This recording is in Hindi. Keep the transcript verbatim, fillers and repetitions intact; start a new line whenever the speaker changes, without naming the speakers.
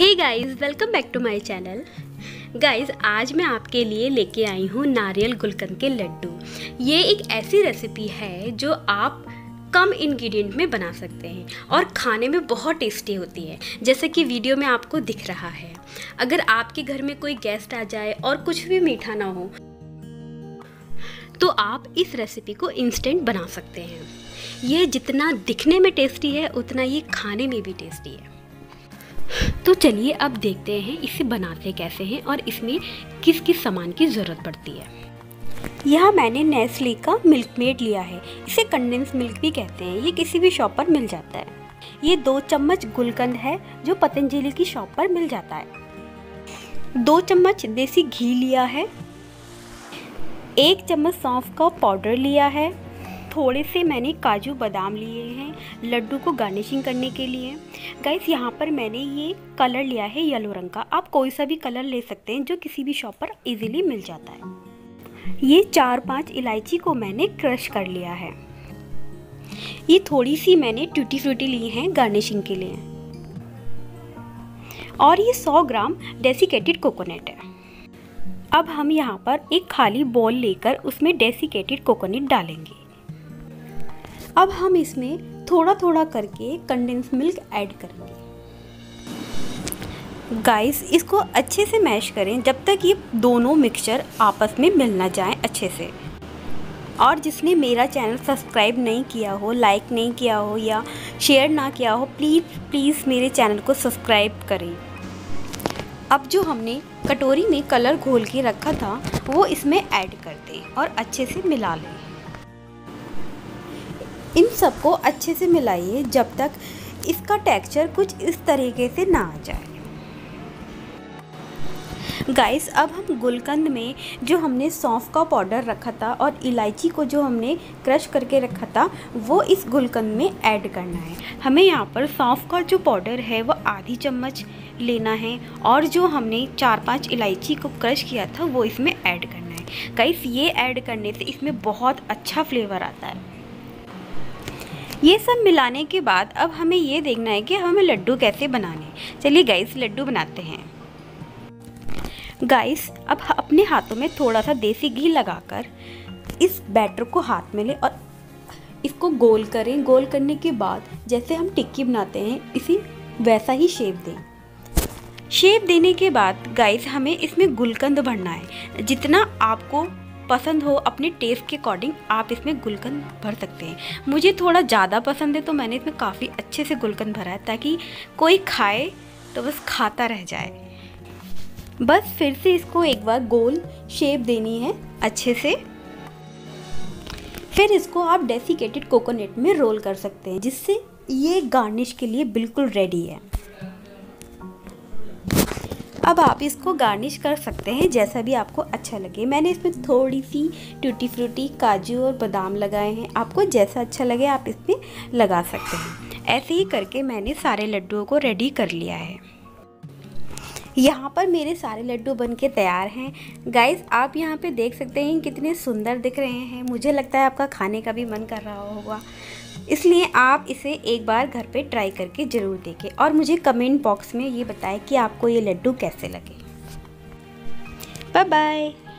Hey guys, welcome back to my channel. Guys, आज मैं आपके लिए लेके आई हूँ नारियल गुलकंद के लड्डू। ये एक ऐसी रेसिपी है जो आप कम इंग्रेडिएंट में बना सकते हैं और खाने में बहुत टेस्टी होती है, जैसे कि वीडियो में आपको दिख रहा है। अगर आपके घर में कोई गेस्ट आ जाए और कुछ भी मीठा ना हो तो आप इस रेसिपी को इंस्टेंट बना सकते हैं। ये जितना दिखने में टेस्टी है उतना ये खाने में भी टेस्टी है। तो चलिए अब देखते हैं इसे बनाते कैसे हैं और इसमें किस किस सामान की ज़रूरत पड़ती है। यहाँ मैंने नेस्ले का मिल्क मेड लिया है, इसे कंडेंस मिल्क भी कहते हैं। ये किसी भी शॉप पर मिल जाता है। ये दो चम्मच गुलकंद है जो पतंजलि की शॉप पर मिल जाता है। दो चम्मच देसी घी लिया है। एक चम्मच सौंफ का पाउडर लिया है। थोड़े से मैंने काजू बादाम लिए हैं लड्डू को गार्निशिंग करने के लिए। गाइस, यहाँ पर मैंने ये कलर लिया है येलो रंग का। आप कोई सा भी कलर ले सकते हैं जो किसी भी शॉप पर इजीली मिल जाता है। ये चार पांच इलायची को मैंने क्रश कर लिया है। ये थोड़ी सी मैंने टूटी फ्रूटी ली हैं गार्निशिंग के लिए। और ये सौ ग्राम डेसिकेटेड कोकोनट है। अब हम यहाँ पर एक खाली बाउल लेकर उसमें डेसिकेटेड कोकोनट डालेंगे। अब हम इसमें थोड़ा थोड़ा करके कंडेंस मिल्क ऐड करेंगे। गाइस, इसको अच्छे से मैश करें जब तक ये दोनों मिक्सचर आपस में मिल ना जाए अच्छे से। और जिसने मेरा चैनल सब्सक्राइब नहीं किया हो, लाइक नहीं किया हो या शेयर ना किया हो, प्लीज़ प्लीज़ मेरे चैनल को सब्सक्राइब करें। अब जो हमने कटोरी में कलर घोल के रखा था वो इसमें ऐड कर दें और अच्छे से मिला लें। इन सबको अच्छे से मिलाइए जब तक इसका टेक्सचर कुछ इस तरीके से ना आ जाए। गाइस, अब हम गुलकंद में जो हमने सौंफ का पाउडर रखा था और इलायची को जो हमने क्रश करके रखा था वो इस गुलकंद में ऐड करना है। हमें यहाँ पर सौंफ का जो पाउडर है वो आधी चम्मच लेना है और जो हमने चार पांच इलायची को क्रश किया था वो इसमें ऐड करना है। गाइस, ये ऐड करने से इसमें बहुत अच्छा फ्लेवर आता है। ये सब मिलाने के बाद अब हमें ये देखना है कि हमें लड्डू कैसे बनाने हैं। चलिए गाइस, लड्डू बनाते हैं। गाइस, अब अपने हाथों में थोड़ा सा देसी घी लगाकर इस बैटर को हाथ में लें और इसको गोल करें। गोल करने के बाद जैसे हम टिक्की बनाते हैं इसी वैसा ही शेप दें। शेप देने के बाद गाइस, हमें इसमें गुलकंद भरना है। जितना आपको पसंद हो अपने टेस्ट के अकॉर्डिंग आप इसमें गुलकंद भर सकते हैं। मुझे थोड़ा ज़्यादा पसंद है तो मैंने इसमें काफ़ी अच्छे से गुलकंद भरा है ताकि कोई खाए तो बस खाता रह जाए। बस फिर से इसको एक बार गोल शेप देनी है अच्छे से। फिर इसको आप डेसिकेटेड कोकोनट में रोल कर सकते हैं जिससे ये गार्निश के लिए बिल्कुल रेडी है। अब आप इसको गार्निश कर सकते हैं जैसा भी आपको अच्छा लगे। मैंने इसमें थोड़ी सी टूटी फ्रूटी, काजू और बादाम लगाए हैं। आपको जैसा अच्छा लगे आप इसमें लगा सकते हैं। ऐसे ही करके मैंने सारे लड्डुओं को रेडी कर लिया है। यहाँ पर मेरे सारे लड्डू बनके तैयार हैं। गाइस, आप यहाँ पे देख सकते हैं कितने सुंदर दिख रहे हैं। मुझे लगता है आपका खाने का भी मन कर रहा होगा, इसलिए आप इसे एक बार घर पे ट्राई करके ज़रूर देखें और मुझे कमेंट बॉक्स में ये बताएं कि आपको ये लड्डू कैसे लगे। Bye bye.